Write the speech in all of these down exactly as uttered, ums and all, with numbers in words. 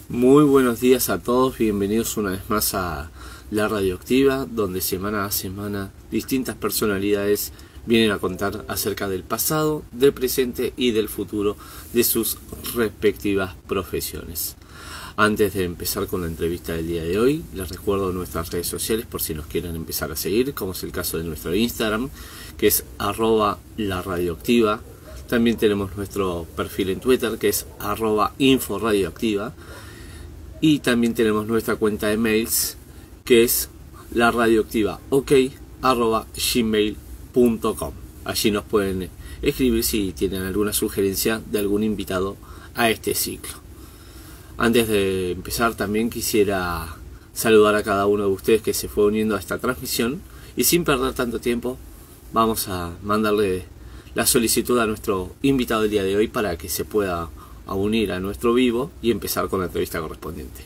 Muy buenos días a todos, bienvenidos una vez más a La Radioactiva, donde semana a semana distintas personalidades vienen a contar acerca del pasado, del presente y del futuro de sus respectivas profesiones. Antes de empezar con la entrevista del día de hoy, les recuerdo nuestras redes sociales por si nos quieren empezar a seguir, como es el caso de nuestro Instagram, que es arroba la radioactiva. También tenemos nuestro perfil en Twitter, que es arroba inforadioactiva. Y también tenemos nuestra cuenta de mails, que es la radioactiva ok arroba gmail punto com. Allí nos pueden escribir si tienen alguna sugerencia de algún invitado a este ciclo. Antes de empezar, también quisiera saludar a cada uno de ustedes que se fue uniendo a esta transmisión, y sin perder tanto tiempo vamos a mandarle la solicitud a nuestro invitado del día de hoy para que se pueda a unir a nuestro vivo y empezar con la entrevista correspondiente.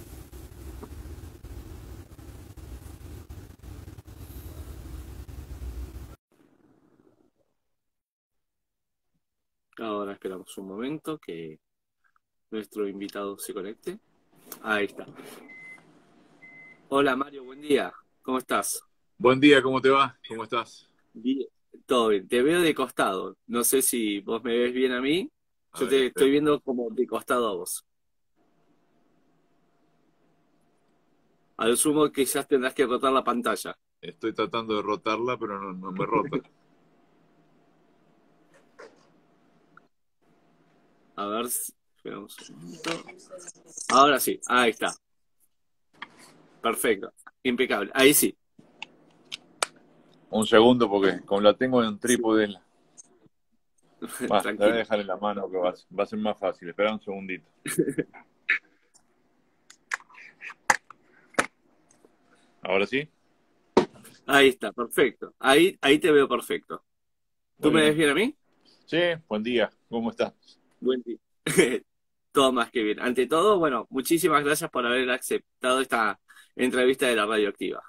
Ahora esperamos un momento que nuestro invitado se conecte. Ahí está. Hola Mario, buen día. ¿Cómo estás? Buen día, ¿cómo te va? ¿Cómo estás? Bien, todo bien. Te veo de costado. No sé si vos me ves bien a mí. A Yo ver, te estoy espera. viendo como de costado a vos. A lo sumo quizás tendrás que rotar la pantalla. Estoy tratando de rotarla, pero no, no me rota. A ver si... Esperamos un momento. Ahora sí, ahí está. Perfecto. Impecable. Ahí sí. Un segundo, porque como la tengo en un Sí. trípode, va, la voy a Tranquilo. dejar en la mano, que va, a- va a ser más fácil. Espera un segundito. ¿Ahora sí? Ahí está, perfecto. Ahí, ahí te veo perfecto. ¿Tú Muy me ves bien. bien a mí? Sí, buen día, ¿cómo estás? Buen día. Todo más que bien. Ante todo, bueno, muchísimas gracias por haber aceptado esta entrevista de la radioactiva.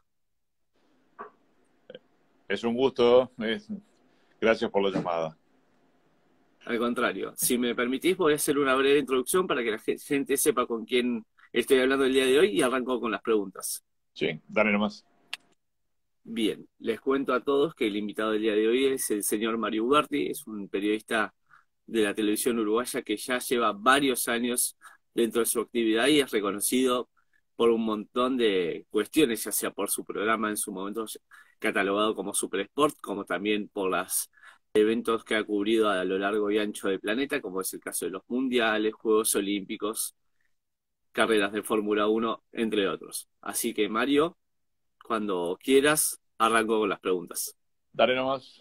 Es un gusto, es- gracias por la llamada. Al contrario, si me permitís, voy a hacer una breve introducción para que la ge- gente sepa con quién estoy hablando el día de hoy y arranco con las preguntas. Sí, dale nomás. Bien, les cuento a todos que el invitado del día de hoy es el señor Mario Ugarte, es un periodista de la televisión uruguaya que ya lleva varios años dentro de su actividad y es reconocido por un montón de cuestiones, ya sea por su programa en su momento catalogado como Super Sport, como también por los eventos que ha cubrido a lo largo y ancho del planeta, como es el caso de los mundiales, Juegos Olímpicos, carreras de Fórmula Uno, entre otros. Así que Mario, cuando quieras, arranco con las preguntas. Dale nomás.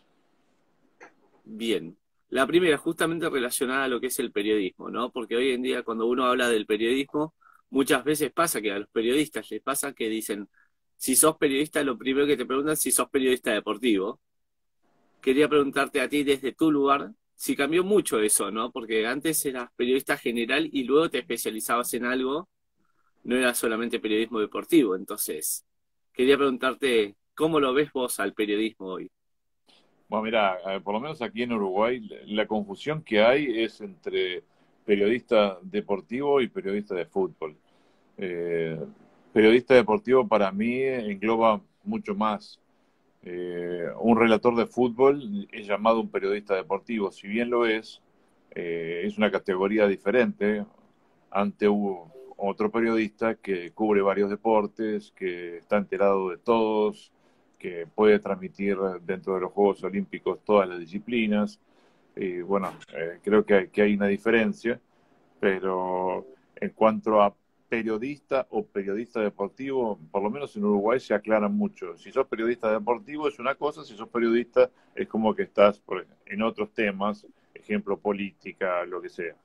Bien. La primera, justamente relacionada a lo que es el periodismo, ¿no? Porque hoy en día cuando uno habla del periodismo, muchas veces pasa que a los periodistas les pasa que dicen, si sos periodista, lo primero que te preguntan es si sos periodista deportivo. Quería preguntarte a ti desde tu lugar, si cambió mucho eso, ¿no? Porque antes eras periodista general y luego te especializabas en algo, no era solamente periodismo deportivo. Entonces, quería preguntarte, ¿cómo lo ves vos al periodismo hoy? Bueno, mira, eh, por lo menos aquí en Uruguay, la la confusión que hay es entre periodista deportivo y periodista de fútbol. Eh, Periodista deportivo para mí engloba mucho más. Eh, un relator de fútbol es llamado un periodista deportivo, si bien lo es, eh, es una categoría diferente ante u- otro periodista que cubre varios deportes, que está enterado de todos, que puede transmitir dentro de los Juegos Olímpicos todas las disciplinas. Y bueno, eh, creo que hay, que hay una diferencia, pero en cuanto a periodista o periodista deportivo, por lo menos en Uruguay se aclaran mucho. Si sos periodista deportivo es una cosa, si sos periodista es como que estás por- en otros temas, ejemplo, política, lo que sea.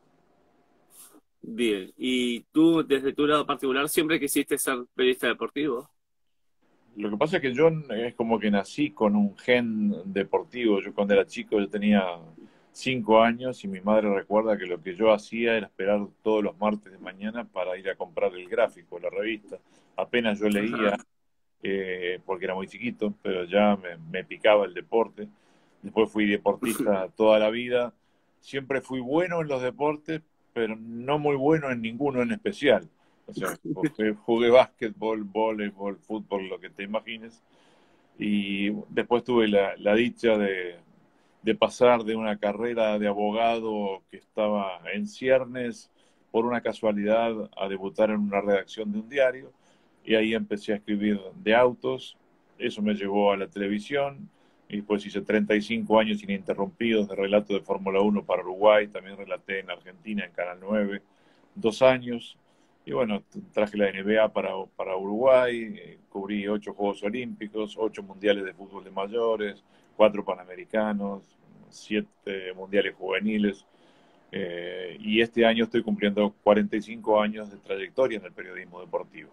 Bien, y tú desde tu lado particular siempre quisiste ser periodista deportivo. Lo que pasa es que yo es como que nací con un gen deportivo. Yo cuando era chico yo tenía cinco años y mi madre recuerda que lo que yo hacía era esperar todos los martes de mañana para ir a comprar el gráfico, la revista. Apenas yo leía, Ajá. eh, porque era muy chiquito, pero ya me, me picaba el deporte. Después fui deportista toda la vida. Siempre fui bueno en los deportes, pero no muy bueno en ninguno en especial. O sea, jugué, jugué básquetbol, voleibol, fútbol, lo que te imagines. Y después tuve la, la dicha de, de pasar de una carrera de abogado que estaba en ciernes por una casualidad a debutar en una redacción de un diario. Y ahí empecé a escribir de autos. Eso me llevó a la televisión. Y después hice treinta y cinco años ininterrumpidos de relato de Fórmula uno para Uruguay. También relaté en Argentina, en Canal nueve, dos años. Y bueno, traje la N B A para, para Uruguay, eh, cubrí ocho Juegos Olímpicos, ocho Mundiales de Fútbol de Mayores, cuatro Panamericanos, siete Mundiales Juveniles. Eh, y este año estoy cumpliendo cuarenta y cinco años de trayectoria en el periodismo deportivo.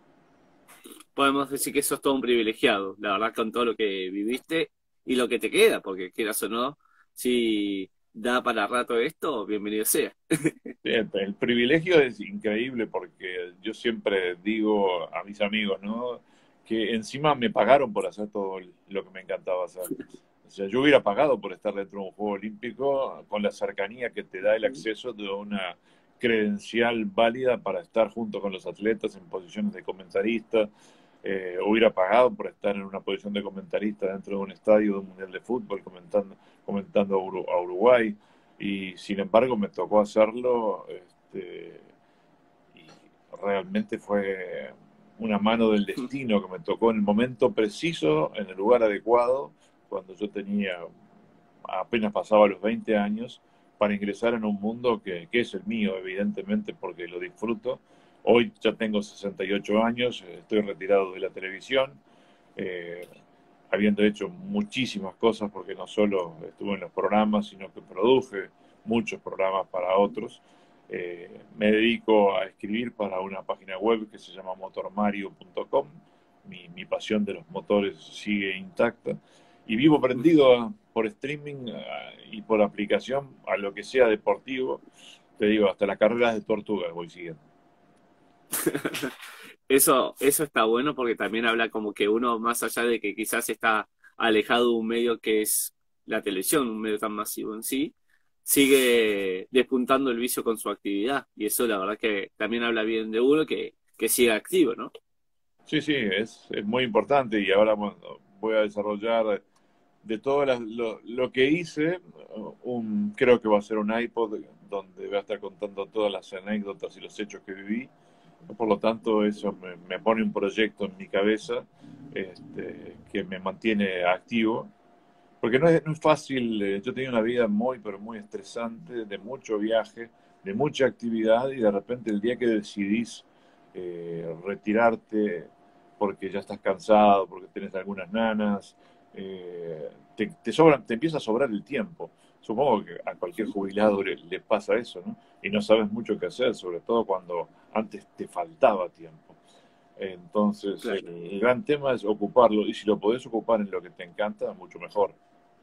Podemos decir que sos todo un privilegiado, la verdad, con todo lo que viviste y lo que te queda, porque quieras o no, si da para rato esto, bienvenido sea. El, el privilegio es increíble porque yo siempre digo a mis amigos, ¿no?, que encima me pagaron por hacer todo lo que me encantaba hacer. O sea, yo hubiera pagado por estar dentro de un Juego Olímpico con la cercanía que te da el acceso de una credencial válida para estar junto con los atletas en posiciones de comentarista. Eh, hubiera pagado por estar en una posición de comentarista dentro de un estadio de un mundial de fútbol comentando, comentando a Uruguay. Y sin embargo me tocó hacerlo, este, y realmente fue una mano del destino que me tocó en el momento preciso, en el lugar adecuado, cuando yo tenía, apenas pasaba los veinte años, para ingresar en un mundo que, que es el mío, evidentemente, porque lo disfruto. Hoy ya tengo sesenta y ocho años, estoy retirado de la televisión, eh, habiendo hecho muchísimas cosas, porque no solo estuve en los programas, sino que produje muchos programas para otros. Eh, me dedico a escribir para una página web que se llama motor mario punto com. Mi, mi pasión de los motores sigue intacta. Y vivo prendido a, por streaming a, y por aplicación a lo que sea deportivo. Te digo, hasta las carreras de tortugas voy siguiendo. Eso, eso está bueno porque también habla como que uno, más allá de que quizás está alejado de un medio que es la televisión, un medio tan masivo en sí, sigue despuntando el vicio con su actividad. Y eso la verdad que también habla bien de uno que, que siga activo, ¿no? Sí, sí, es, es muy importante y ahora bueno, voy a desarrollar de todo la, lo, lo que hice, un, creo que va a ser un iPod donde voy a estar contando todas las anécdotas y los hechos que viví. Por lo tanto, eso me, me pone un proyecto en mi cabeza, este, que me mantiene activo. Porque no es, no es fácil, eh, yo tenía una vida muy, pero muy estresante, de mucho viaje, de mucha actividad, y de repente el día que decidís eh, retirarte porque ya estás cansado, porque tienes algunas nanas, eh, te, te, sobra, te empieza a sobrar el tiempo. Supongo que a cualquier jubilado le, le pasa eso, ¿no? Y no sabes mucho qué hacer, sobre todo cuando antes te faltaba tiempo. Entonces, Claro. el, el gran tema es ocuparlo, y si lo podés ocupar en lo que te encanta, mucho mejor.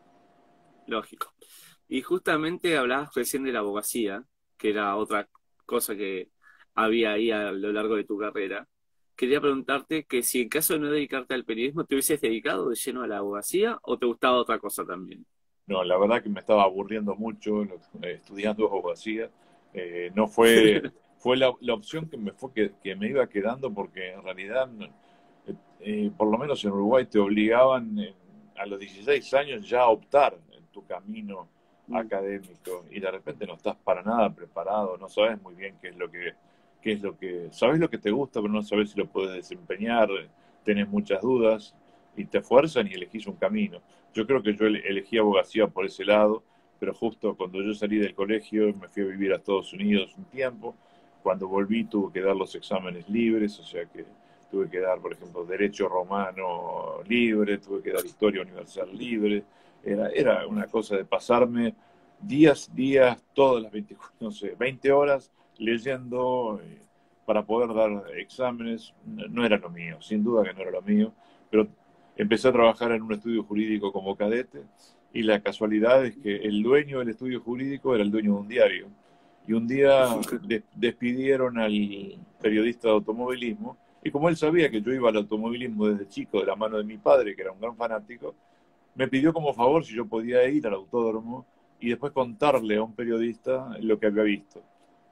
Lógico. Y justamente hablabas recién de la abogacía, que era otra cosa que había ahí a lo largo de tu carrera. Quería preguntarte que si en caso de no dedicarte al periodismo, ¿te hubieses dedicado de lleno a la abogacía o te gustaba otra cosa también? No, la verdad que me estaba aburriendo mucho eh, estudiando abogacía. Eh, no fue, fue la, la opción que me, fue que, que me iba quedando porque en realidad, eh, eh, por lo menos en Uruguay, te obligaban eh, a los dieciséis años ya a optar en tu camino académico y de repente no estás para nada preparado, no sabes muy bien qué es lo que, qué es lo que, sabes lo que te gusta, pero no sabes si lo puedes desempeñar, tenés muchas dudas y te fuerzan y elegís un camino. Yo creo que yo elegí abogacía por ese lado, pero justo cuando yo salí del colegio me fui a vivir a Estados Unidos un tiempo. Cuando volví tuve que dar los exámenes libres, o sea que tuve que dar, por ejemplo, Derecho Romano libre, tuve que dar Historia Universal libre. Era, era una cosa de pasarme días, días, todas las veinte, no sé, veinte horas leyendo eh, para poder dar exámenes. No era lo mío, sin duda que no era lo mío, pero empecé a trabajar en un estudio jurídico como cadete y la casualidad es que el dueño del estudio jurídico era el dueño de un diario. Y un día de, despidieron al periodista de automovilismo y como él sabía que yo iba al automovilismo desde chico de la mano de mi padre, que era un gran fanático, me pidió como favor si yo podía ir al autódromo y después contarle a un periodista lo que había visto.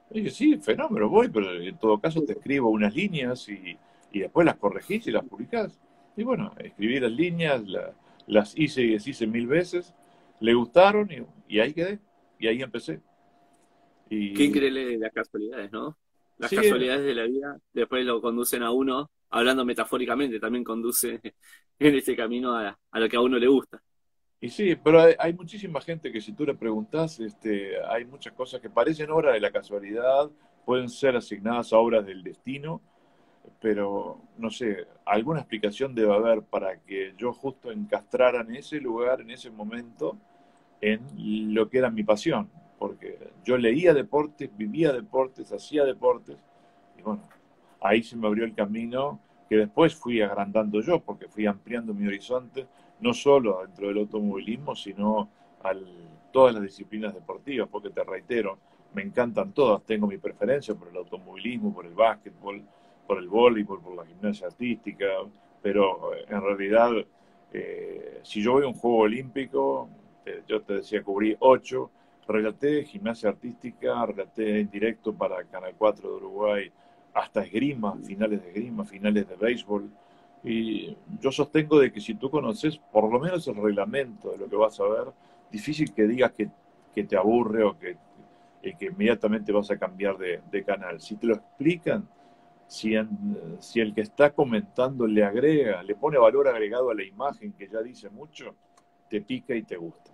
Y dije, sí, fenómeno, voy, pero en todo caso te escribo unas líneas y, y después las corregís y las publicás. Y bueno, escribí las líneas, la- las hice y deshice mil veces, le gustaron y, y ahí quedé, y ahí empecé. Qué Y increíble las casualidades, ¿no? Las sí, casualidades de la vida después lo conducen a uno, hablando metafóricamente, también conduce en ese camino a, a lo que a uno le gusta. y sí, pero hay, hay muchísima gente que si tú le preguntas, este, hay muchas cosas que parecen obras de la casualidad, pueden ser asignadas a obras del destino, pero no sé, alguna explicación debe haber para que yo justo encastrara en ese lugar, en ese momento, en lo que era mi pasión, porque yo leía deportes, vivía deportes, hacía deportes, y bueno, ahí se me abrió el camino que después fui agrandando yo, porque fui ampliando mi horizonte, no solo dentro del automovilismo, sino a todas las disciplinas deportivas, porque te reitero, me encantan todas, tengo mi preferencia por el automovilismo, por el básquetbol, por el voleibol, por la gimnasia artística, pero eh, en realidad, eh, si yo voy a un juego olímpico, te, yo te decía, cubrí ocho, relaté gimnasia artística, relaté en directo para Canal cuatro de Uruguay, hasta esgrima, finales de esgrima, finales de béisbol. Y yo sostengo de que si tú conoces por lo menos el reglamento de lo que vas a ver, difícil que digas que, que te aburre o que, y que inmediatamente vas a cambiar de, de canal. Si te lo explican, si, en, si el que está comentando le agrega, le pone valor agregado a la imagen que ya dice mucho, te pica y te gusta.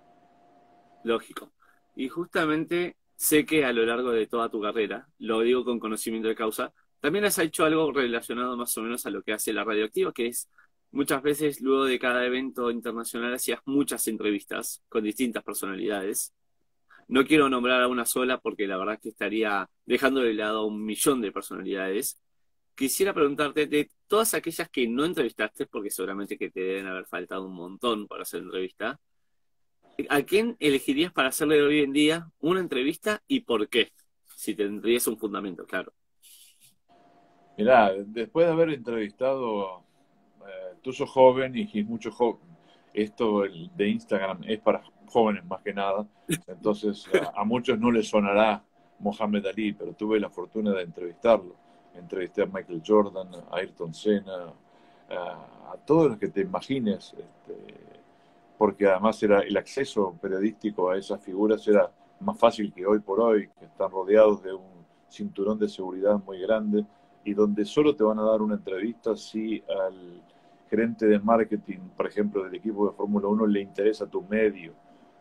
Lógico. Y justamente sé que a lo largo de toda tu carrera, lo digo con conocimiento de causa, también has hecho algo relacionado más o menos a lo que hace la radioactiva, que es muchas veces luego de cada evento internacional hacías muchas entrevistas con distintas personalidades. No quiero nombrar a una sola porque la verdad que estaría dejando de lado a un millón de personalidades. Quisiera preguntarte de todas aquellas que no entrevistaste, porque seguramente que te deben haber faltado un montón para hacer entrevista. ¿A quién elegirías para hacerle hoy en día una entrevista y por qué? Si tendrías un fundamento, claro. Mirá, después de haber entrevistado, eh, tú sos joven y, y mucho joven, esto el de Instagram es para jóvenes más que nada, entonces a, a muchos no les sonará Mohamed Ali, pero tuve la fortuna de entrevistarlo. Entrevisté a Michael Jordan, a Ayrton Senna, a, a todos los que te imagines, este, porque además era el acceso periodístico a esas figuras era más fácil que hoy por hoy, que están rodeados de un cinturón de seguridad muy grande y donde solo te van a dar una entrevista si al gerente de marketing, por ejemplo, del equipo de Fórmula uno le interesa tu medio,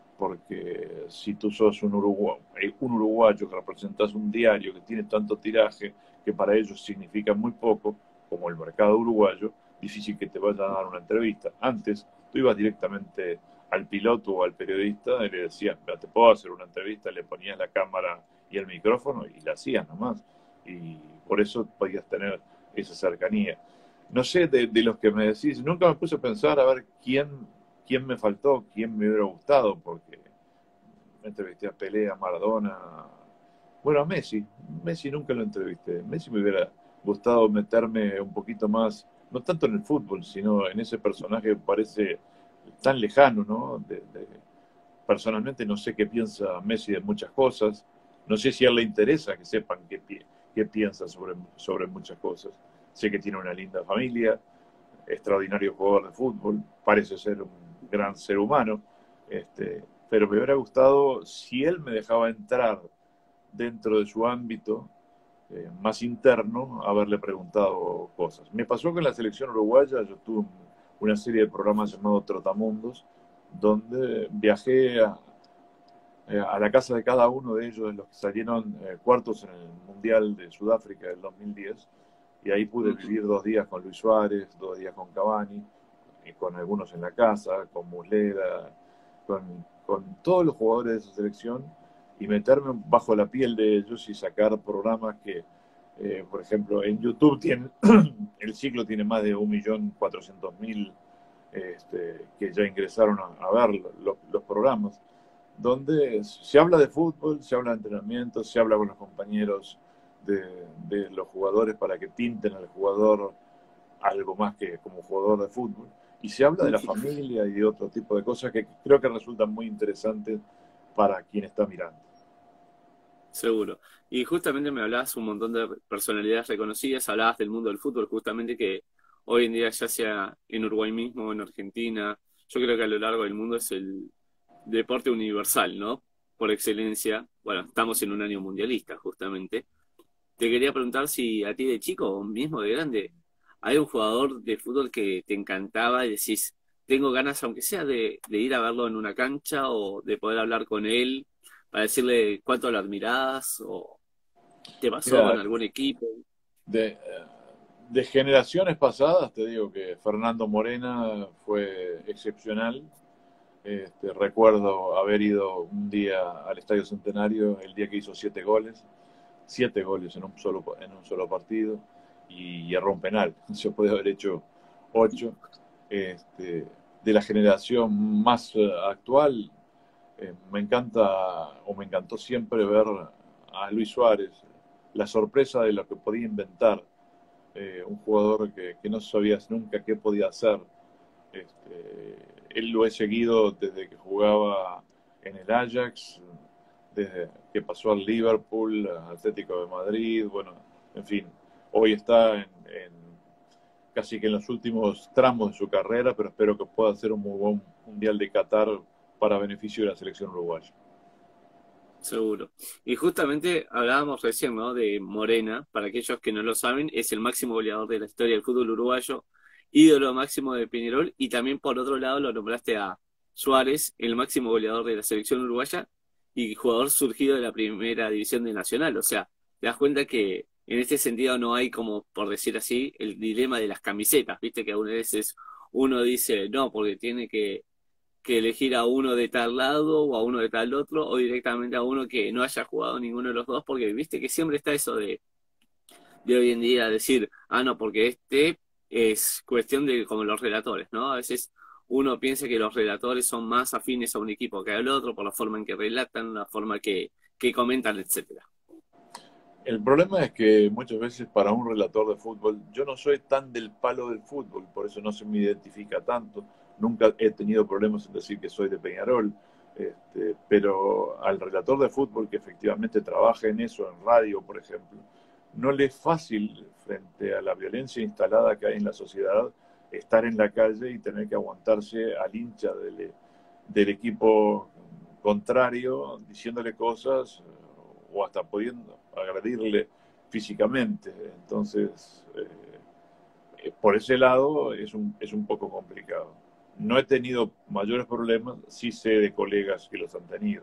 porque si tú sos un, uruguayo, un uruguayo que representas un diario que tiene tanto tiraje que para ellos significa muy poco, como el mercado uruguayo, difícil que te vayan a dar una entrevista. Antes tú ibas directamente al piloto o al periodista y le decías, te puedo hacer una entrevista, le ponías la cámara y el micrófono y la hacías nomás. Y por eso podías tener esa cercanía. No sé, de, de los que me decís, nunca me puse a pensar a ver quién, quién me faltó, quién me hubiera gustado, porque me entrevisté a Pelé, a Maradona, bueno, a Messi. Messi nunca lo entrevisté. Messi me hubiera gustado meterme un poquito más, no tanto en el fútbol, sino en ese personaje que parece tan lejano, ¿no? De, de, personalmente no sé qué piensa Messi de muchas cosas. No sé si a él le interesa que sepan qué, qué piensa sobre, sobre muchas cosas. Sé que tiene una linda familia, extraordinario jugador de fútbol, parece ser un gran ser humano, este, pero me hubiera gustado si él me dejaba entrar dentro de su ámbito eh, más interno, haberle preguntado cosas. Me pasó que en la selección uruguaya yo tuve una serie de programas llamados Trotamundos, donde viajé a, eh, a la casa de cada uno de ellos, de los que salieron eh, cuartos en el Mundial de Sudáfrica del dos mil diez, y ahí pude Ujú. vivir dos días con Luis Suárez, dos días con Cavani, y con algunos en la casa, con Muslera, con, con todos los jugadores de esa selección, y meterme bajo la piel de ellos y sacar programas que, eh, por ejemplo, en YouTube tiene, el ciclo tiene más de un millón cuatrocientos mil este, que ya ingresaron a, a ver los, los programas, donde se habla de fútbol, se habla de entrenamiento, se habla con los compañeros de, de los jugadores para que pinten al jugador algo más que como jugador de fútbol. Y se habla de la familia y de otro tipo de cosas que creo que resultan muy interesantes para quien está mirando. Seguro. Y justamente me hablabas un montón de personalidades reconocidas, hablabas del mundo del fútbol, justamente que hoy en día, ya sea en Uruguay mismo o en Argentina, yo creo que a lo largo del mundo es el deporte universal, ¿no? Por excelencia. Bueno, estamos en un año mundialista, justamente. Te quería preguntar si a ti de chico o mismo de grande, hay un jugador de fútbol que te encantaba y decís, tengo ganas, aunque sea de, de ir a verlo en una cancha o de poder hablar con él para decirle cuánto lo admirás o te pasó con Mira, algún equipo. de, de generaciones pasadas, te digo que Fernando Morena fue excepcional. Este, recuerdo haber ido un día al Estadio Centenario, el día que hizo siete goles, siete goles en un solo, en un solo partido, y erró un penal. Se puede haber hecho ocho. Este, de la generación más eh, actual, eh, me encanta o me encantó siempre ver a Luis Suárez, la sorpresa de lo que podía inventar, eh, un jugador que, que, no sabías nunca qué podía hacer. Este, él lo he seguido desde que jugaba en el Ajax, desde que pasó al Liverpool, al Atlético de Madrid, bueno, en fin, hoy está en, en casi que en los últimos tramos de su carrera, pero espero que pueda hacer un muy buen Mundial de Qatar para beneficio de la selección uruguaya. Seguro. Y justamente hablábamos recién, ¿no? De Morena, para aquellos que no lo saben, es el máximo goleador de la historia del fútbol uruguayo, ídolo máximo de Peñarol, y también por otro lado lo nombraste a Suárez, el máximo goleador de la selección uruguaya y jugador surgido de la primera división de Nacional. O sea, te das cuenta que en este sentido no hay, como por decir así, el dilema de las camisetas, viste que a veces uno dice, no, porque tiene que que elegir a uno de tal lado o a uno de tal otro, o directamente a uno que no haya jugado ninguno de los dos, porque viste que siempre está eso de, de hoy en día decir, ah, no, porque este es cuestión de como los relatores, ¿no? A veces uno piensa que los relatores son más afines a un equipo que al otro por la forma en que relatan, la forma que, que comentan, etcétera. El problema es que muchas veces para un relator de fútbol, yo no soy tan del palo del fútbol, por eso no se me identifica tanto. Nunca he tenido problemas en decir que soy de Peñarol, este, pero al relator de fútbol que efectivamente trabaja en eso, en radio, por ejemplo, no le es fácil, frente a la violencia instalada que hay en la sociedad, estar en la calle y tener que aguantarse al hincha del, del equipo contrario diciéndole cosas o hasta pudiendo agredirle físicamente. Entonces, eh, por ese lado es un, es un poco complicado. No he tenido mayores problemas, sí sé de colegas que los han tenido.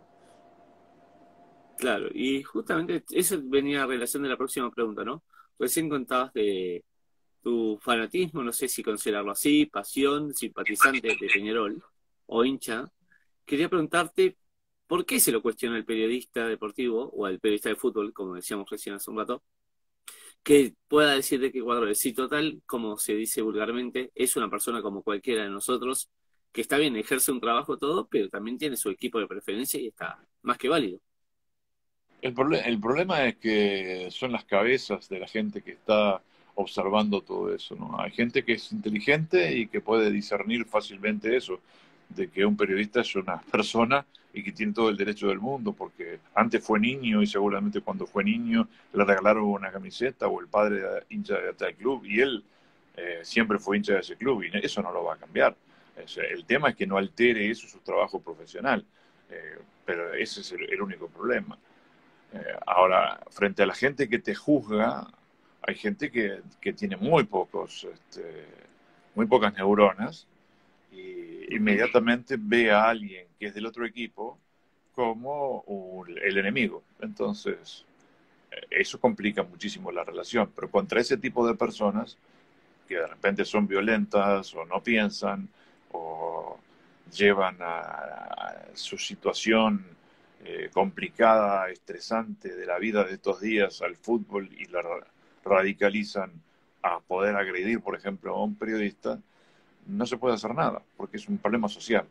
Claro, y justamente eso venía a relación de la próxima pregunta, ¿no? Recién contabas de tu fanatismo, no sé si considerarlo así, pasión, simpatizante de Peñarol o hincha. Quería preguntarte, ¿por qué se lo cuestiona el periodista deportivo o el periodista de fútbol, como decíamos recién hace un rato, que pueda decir de qué cuadro es? Si total, como se dice vulgarmente, es una persona como cualquiera de nosotros, que está bien, ejerce un trabajo todo, pero también tiene su equipo de preferencia y está más que válido. El, proble- el problema es que son las cabezas de la gente que está observando todo eso, ¿no? Hay gente que es inteligente y que puede discernir fácilmente eso, de que un periodista es una persona y que tiene todo el derecho del mundo, porque antes fue niño y seguramente cuando fue niño le regalaron una camiseta o el padre era hincha de tal club y él eh, siempre fue hincha de ese club y eso no lo va a cambiar. O sea, el tema es que no altere eso su trabajo profesional, eh, pero ese es el, el único problema. Eh, ahora, frente a la gente que te juzga, hay gente que, que tiene muy pocos, este, muy pocas neuronas y Ujú. inmediatamente ve a alguien que es del otro equipo como un- el enemigo. Entonces, eh, eso complica muchísimo la relación. Pero contra ese tipo de personas que de repente son violentas o no piensan o llevan a, a su situación eh, complicada, estresante de la vida de estos días al fútbol y la radicalizan a poder agredir, por ejemplo, a un periodista, no se puede hacer nada, porque es un problema social.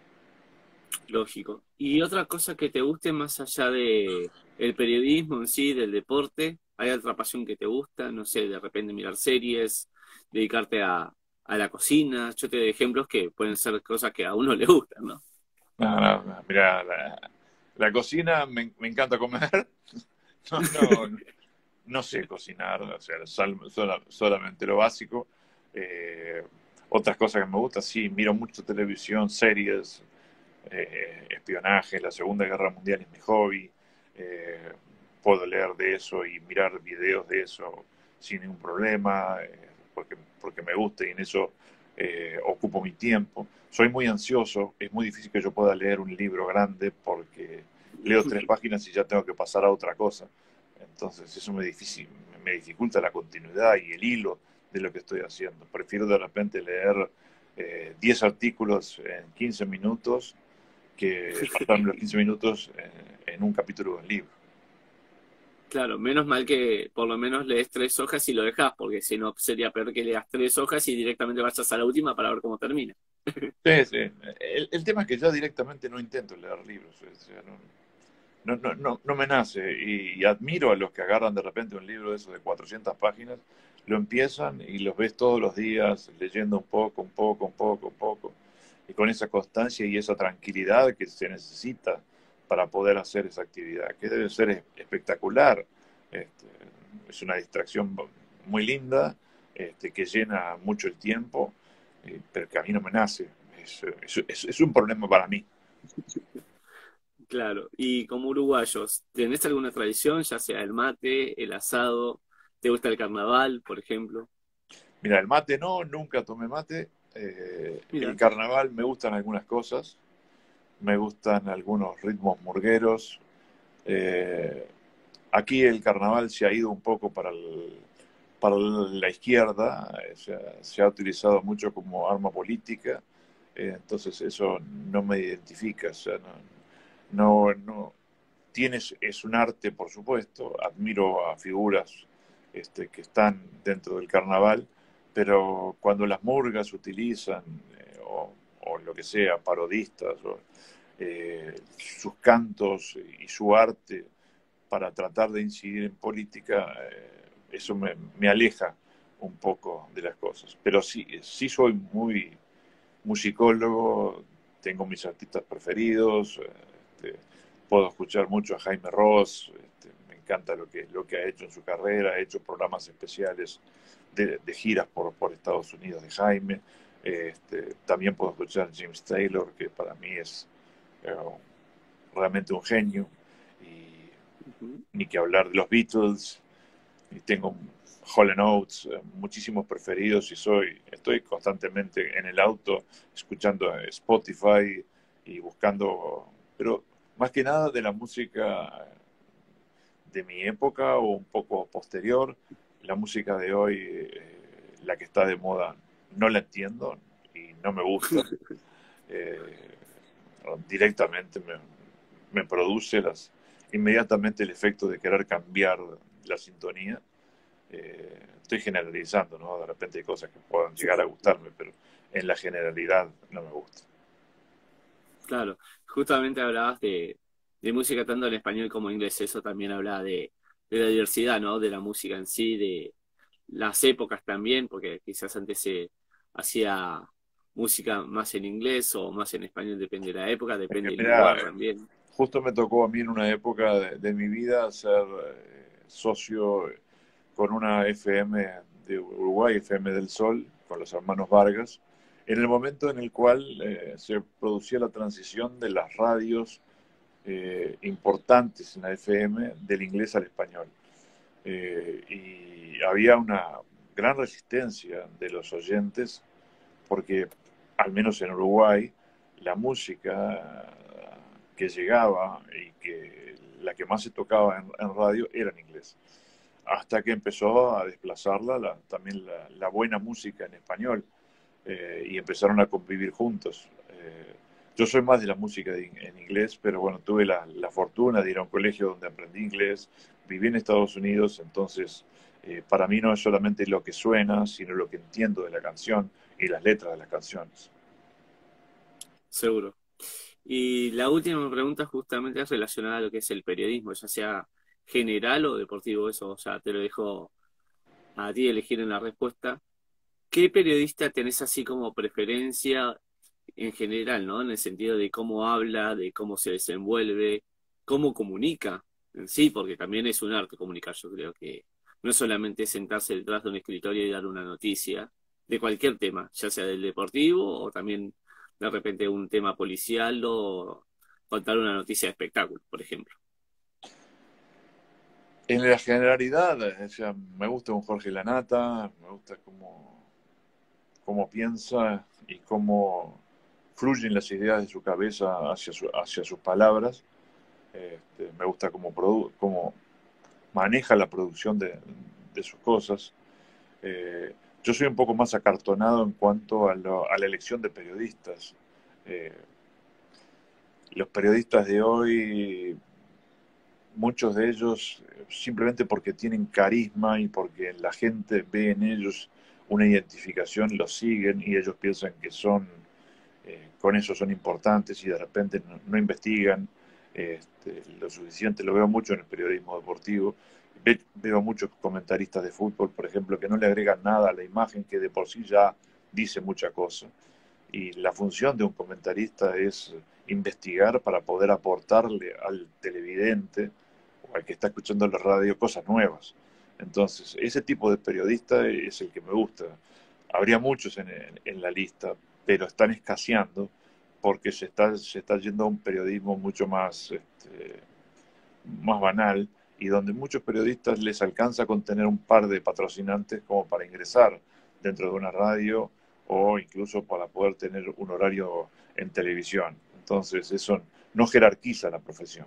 Lógico. ¿Y otra cosa que te guste más allá de el periodismo en sí, del deporte? ¿Hay otra pasión que te gusta? No sé, de repente mirar series, dedicarte a, a la cocina. Yo te doy ejemplos que pueden ser cosas que a uno le gustan, ¿no? No, no, no, mira, la, la cocina me, me, encanta comer, No, no, no sé cocinar, o sea, sol- sola- solamente lo básico. Eh, Otras cosas que me gustan, sí, miro mucho televisión, series, eh, espionaje, la Segunda Guerra Mundial es mi hobby. Eh, Puedo leer de eso y mirar videos de eso sin ningún problema, eh, porque, porque me gusta y en eso eh, ocupo mi tiempo. Soy muy ansioso, es muy difícil que yo pueda leer un libro grande porque leo tres páginas y ya tengo que pasar a otra cosa. Entonces eso me, difícil, me dificulta la continuidad y el hilo de lo que estoy haciendo. Prefiero de repente leer eh, diez artículos en quince minutos que pasarme los quince minutos en, en un capítulo de un libro. Claro, menos mal que por lo menos lees tres hojas y lo dejas, porque si no sería peor que leas tres hojas y directamente vayas a la última para ver cómo termina. Sí, sí. El, el tema es que yo directamente no intento leer libros. O sea, no, no, no, no, no me nace. Y, y admiro a los que agarran de repente un libro de esos de cuatrocientas páginas, lo empiezan y los ves todos los días leyendo un poco, un poco, un poco, un poco. Y con esa constancia y esa tranquilidad que se necesita para poder hacer esa actividad, que debe ser espectacular. Este, es una distracción muy linda, este, que llena mucho el tiempo, eh, pero que a mí no me nace. Es, es, es, es un problema para mí. Claro, y como uruguayos, ¿tenés alguna tradición, ya sea el mate, el asado? ¿Te gusta el carnaval, por ejemplo? Mira, el mate no, nunca tomé mate. Eh, el Mira, carnaval me gustan algunas cosas, me gustan algunos ritmos murgueros. Eh, Aquí el carnaval se ha ido un poco para, el, para la izquierda, eh, se ha, se ha utilizado mucho como arma política, eh, entonces eso no me identifica, o sea, no, no, no, tienes, es un arte, por supuesto, admiro a figuras este, que están dentro del carnaval, pero cuando las murgas utilizan, eh, o, o, lo que sea, parodistas, o, eh, sus cantos y su arte para tratar de incidir en política, eh, eso me, me, aleja un poco de las cosas. Pero sí, sí soy muy musicólogo, tengo mis artistas preferidos, este, puedo escuchar mucho a Jaime Ross, este, me encanta lo que, lo que ha hecho en su carrera, ha hecho programas especiales de, de giras por, por Estados Unidos de Jaime. Este, también puedo escuchar a James Taylor, que para mí es eh, realmente un genio. ujú. Ni que hablar de los Beatles, y tengo Hall and Oates, eh, muchísimos preferidos y soy, estoy constantemente en el auto escuchando Spotify y buscando, pero más que nada de la música de mi época o un poco posterior. La música de hoy, eh, la que está de moda, no la entiendo y no me gusta. Eh, Directamente me, me produce las, inmediatamente el efecto de querer cambiar la sintonía. Eh, estoy generalizando, ¿no? De repente hay cosas que puedan llegar a gustarme, pero en la generalidad no me gusta. Claro, justamente hablabas de, de música tanto en español como en inglés, eso también habla de, de la diversidad, ¿no? De la música en sí, de las épocas también, porque quizás antes se hacía música más en inglés o más en español, depende de la época, Es que, depende del mira, lugar también. justo me tocó a mí en una época de, de mi vida ser eh, socio con una F M de Uruguay, F M del Sol, con los hermanos Vargas, en el momento en el cual eh, se producía la transición de las radios eh, importantes en la F M del inglés al español. Eh, y había una gran resistencia de los oyentes porque, al menos en Uruguay, la música que llegaba y que la que más se tocaba en, en radio era en inglés. Hasta que empezó a desplazarla la, también la, la, buena música en español, eh, y empezaron a convivir juntos. Eh, yo soy más de la música de, en inglés, pero bueno, tuve la, la, fortuna de ir a un colegio donde aprendí inglés, viví en Estados Unidos, entonces eh, para mí no es solamente lo que suena, sino lo que entiendo de la canción y las letras de las canciones. Seguro. Y la última pregunta justamente es relacionada a lo que es el periodismo, ya sea general o deportivo, eso, o sea, te lo dejo a ti elegir en la respuesta. ¿Qué periodista tenés así como preferencia en general, ¿no? En el sentido de cómo habla, de cómo se desenvuelve, cómo comunica. en sí, porque también es un arte comunicar. Yo creo que no es solamente sentarse detrás de un escritorio y dar una noticia de cualquier tema, ya sea del deportivo o también de repente un tema policial o contar una noticia de espectáculo, por ejemplo. En la generalidad, o sea, me gusta un Jorge Lanata, me gusta cómo, cómo piensa y cómo fluyen las ideas de su cabeza hacia, su, hacia sus palabras. Este, me gusta cómo, produ cómo maneja la producción de, de sus cosas. Eh, yo soy un poco más acartonado en cuanto a, lo, a la elección de periodistas. Eh, los periodistas de hoy, muchos de ellos, simplemente porque tienen carisma y porque la gente ve en ellos una identificación, los siguen y ellos piensan que son, eh, con eso son importantes y de repente no, no investigan este, lo suficiente. Lo veo mucho en el periodismo deportivo. Ve, veo muchos comentaristas de fútbol, por ejemplo, que no le agregan nada a la imagen, que de por sí ya dice mucha cosa. Y la función de un comentarista es investigar para poder aportarle al televidente o al que está escuchando la radio cosas nuevas. Entonces, ese tipo de periodista es el que me gusta. Habría muchos en, en, en la lista, pero están escaseando porque se está, se está yendo a un periodismo mucho más, este, más banal y donde muchos periodistas les alcanza con tener un par de patrocinantes como para ingresar dentro de una radio o incluso para poder tener un horario en televisión. Entonces eso no jerarquiza la profesión.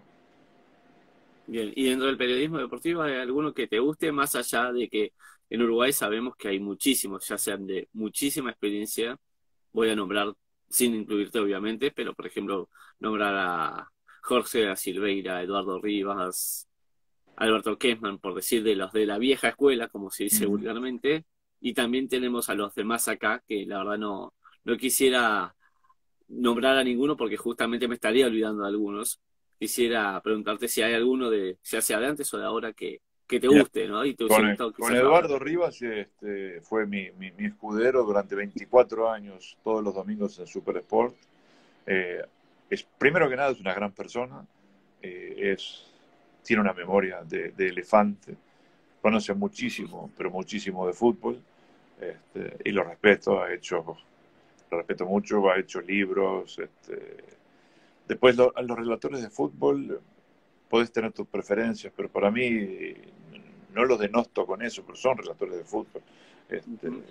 Bien, y dentro del periodismo deportivo, ¿hay alguno que te guste más allá de que en Uruguay sabemos que hay muchísimos, ya sean de muchísima experiencia? Voy a nombrar, sin incluirte obviamente, pero por ejemplo, nombrar a Jorge da Silveira, Eduardo Rivas, Alberto Kessman, por decir de los de la vieja escuela, como se dice Uh-huh. vulgarmente, y también tenemos a los demás acá, que la verdad no, no quisiera nombrar a ninguno porque justamente me estaría olvidando de algunos. Quisiera preguntarte si hay alguno de, ya sea de antes o de ahora, que, que te Mira, guste, ¿no? Y te hubiese con, el, gustado con quizás ahora. Eduardo Rivas este, fue mi, mi, mi, escudero durante veinticuatro años, todos los domingos en Super Sport. Eh, es, primero que nada es una gran persona, eh, es, tiene una memoria de, de elefante, conoce muchísimo, pero muchísimo de fútbol, este, y lo respeto, ha hecho, lo respeto mucho, ha hecho libros. Este, después lo, a los relatores de fútbol podés tener tus preferencias, pero para mí no los denosto con eso, pero son relatores de fútbol. Este, Ujú.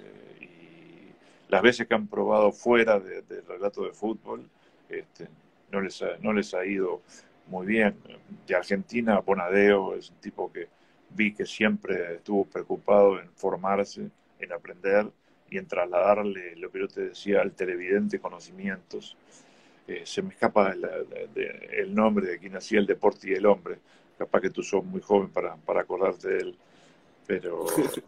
y las veces que han probado fuera del de relato de fútbol, este, no, les ha, no les ha ido muy bien. De Argentina, Bonadeo es un tipo que vi que siempre estuvo preocupado en formarse, en aprender y en trasladarle lo que yo te decía al televidente, conocimientos. Eh, se me escapa el, el, el nombre de quien hacía El deporte y el hombre. Capaz que tú sos muy joven para, para acordarte de él, pero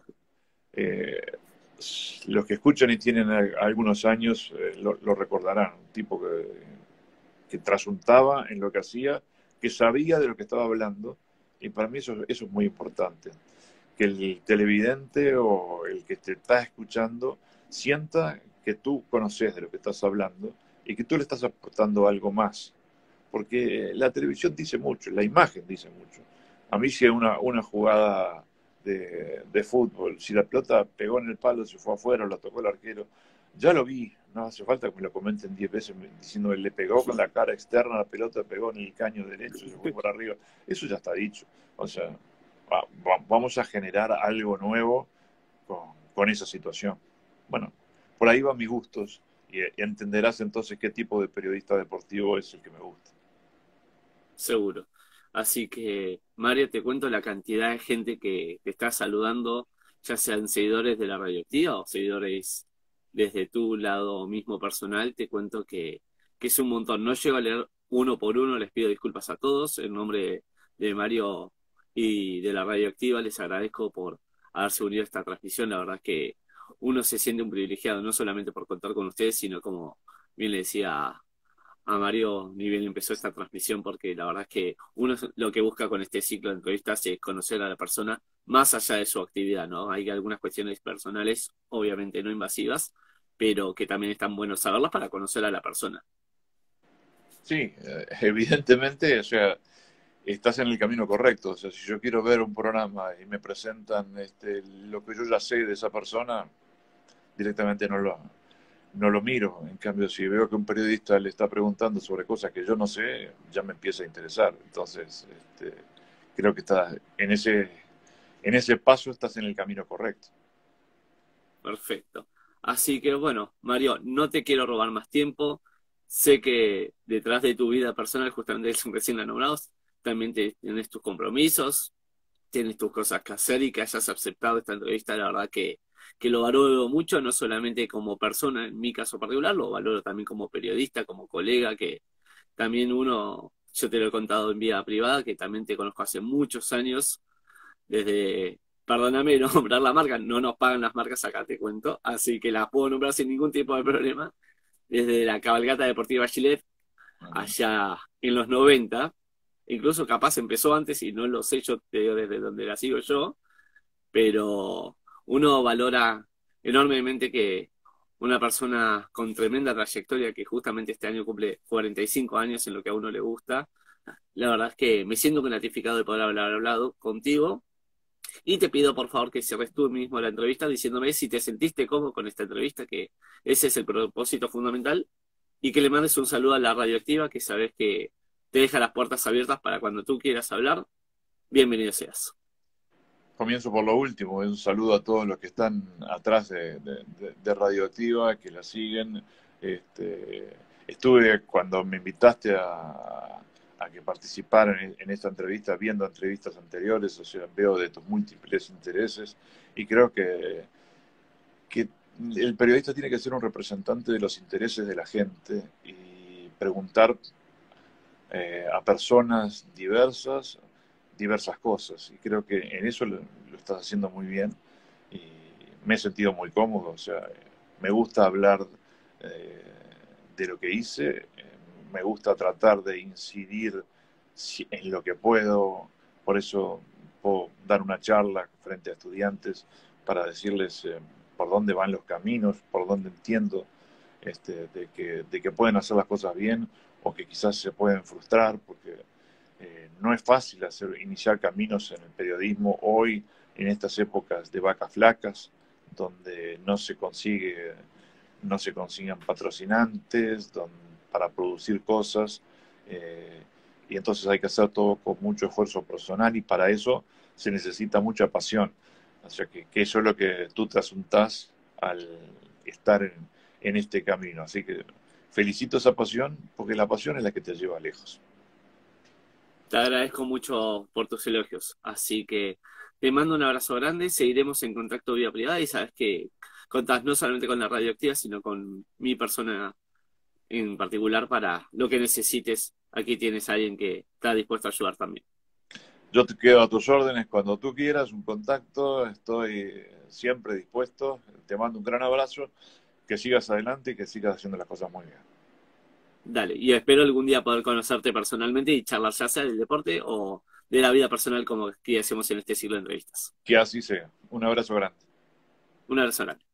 eh, los que escuchan y tienen algunos años eh, lo, lo, recordarán. Un tipo que, que trasuntaba en lo que hacía, que sabía de lo que estaba hablando, y para mí eso, eso es muy importante. Que el televidente o el que te está escuchando sienta que tú conoces de lo que estás hablando y que tú le estás aportando algo más. Porque la televisión dice mucho, la imagen dice mucho. A mí si hay una, una jugada de, de fútbol, si la pelota pegó en el palo, se fue afuera o la tocó el arquero, ya lo vi, no hace falta que me lo comenten diez veces diciendo que le pegó con la cara externa, la pelota pegó en el caño derecho, se fue por arriba. Eso ya está dicho. O sea, va, va, vamos a generar algo nuevo con, con esa situación. Bueno, por ahí van mis gustos y, y entenderás entonces qué tipo de periodista deportivo es el que me gusta. Seguro. Así que, Mario, te cuento la cantidad de gente que te está saludando, ya sean seguidores de la radioactiva o seguidores desde tu lado mismo personal. Te cuento que, que es un montón. No llego a leer uno por uno, les pido disculpas a todos. En nombre de Mario y de la radioactiva, les agradezco por haberse unido a esta transmisión. La verdad que uno se siente un privilegiado, no solamente por contar con ustedes, sino como bien le decía a Mario ni bien empezó esta transmisión, porque la verdad es que uno lo que busca con este ciclo de entrevistas es conocer a la persona más allá de su actividad, ¿no? Hay algunas cuestiones personales, obviamente no invasivas, pero que también están buenos saberlas para conocer a la persona. Sí, evidentemente, o sea, estás en el camino correcto. O sea, si yo quiero ver un programa y me presentan este, lo que yo ya sé de esa persona, directamente no lo, no lo miro. En cambio, si veo que un periodista le está preguntando sobre cosas que yo no sé, ya me empieza a interesar. Entonces, este, creo que estás en ese, en ese paso estás en el camino correcto. Perfecto. Así que bueno, Mario, no te quiero robar más tiempo. Sé que detrás de tu vida personal, justamente son recién nombrados, también te- tienes tus compromisos, tienes tus cosas que hacer y que hayas aceptado esta entrevista, la verdad que, que lo valoro mucho, no solamente como persona, en mi caso particular, lo valoro también como periodista, como colega, que también uno, yo te lo he contado en vida privada, que también te conozco hace muchos años desde, perdóname nombrar la marca, no nos pagan las marcas acá, te cuento, así que las puedo nombrar sin ningún tipo de problema, desde la cabalgata deportiva Gillette, Ujú. allá en los noventa, incluso capaz empezó antes y no lo sé, yo te digo desde donde la sigo yo, pero uno valora enormemente que una persona con tremenda trayectoria, que justamente este año cumple cuarenta y cinco años en lo que a uno le gusta, la verdad es que me siento gratificado de poder haber hablado contigo y te pido por favor que cierres tú mismo la entrevista diciéndome si te sentiste cómodo con esta entrevista, que ese es el propósito fundamental, y que le mandes un saludo a la radioactiva, que sabes que te deja las puertas abiertas para cuando tú quieras hablar. Bienvenido seas. Comienzo por lo último. Un saludo a todos los que están atrás de, de, de- de Radioactiva, que la siguen. Este, estuve cuando me invitaste a, a que participara en, en esta entrevista, viendo entrevistas anteriores, o sea, veo de tus múltiples intereses y creo que, que el periodista tiene que ser un representante de los intereses de la gente y preguntar eh, a personas diversas, diversas cosas. Y creo que en eso lo, lo estás haciendo muy bien y me he sentido muy cómodo. O sea, me gusta hablar eh, de lo que hice, eh, me gusta tratar de incidir si- en lo que puedo. Por eso puedo dar una charla frente a estudiantes para decirles eh, por dónde van los caminos, por dónde entiendo este, de, que, de que pueden hacer las cosas bien o que quizás se pueden frustrar, porque eh, no es fácil hacer, iniciar caminos en el periodismo hoy, en estas épocas de vacas flacas, donde no se consigue, no se consiguen patrocinantes don- para producir cosas, eh, y entonces hay que hacer todo con mucho esfuerzo personal y para eso se necesita mucha pasión. O sea que, que eso es lo que tú te asuntás al estar en, en este camino. Así que felicito esa pasión, porque la pasión es la que te lleva lejos. Te agradezco mucho por tus elogios. Así que te mando un abrazo grande. Seguiremos en contacto vía privada y sabes que contás no solamente con la radioactiva, sino con mi persona en particular para lo que necesites. Aquí tienes a alguien que está dispuesto a ayudar también. Yo te quedo a tus órdenes cuando tú quieras, un contacto, estoy siempre dispuesto. Te mando un gran abrazo, que sigas adelante y que sigas haciendo las cosas muy bien. Dale, y espero algún día poder conocerte personalmente y charlar ya sea del deporte o de la vida personal como que hacemos en este ciclo de entrevistas. Que así sea. Un abrazo grande. Un abrazo grande.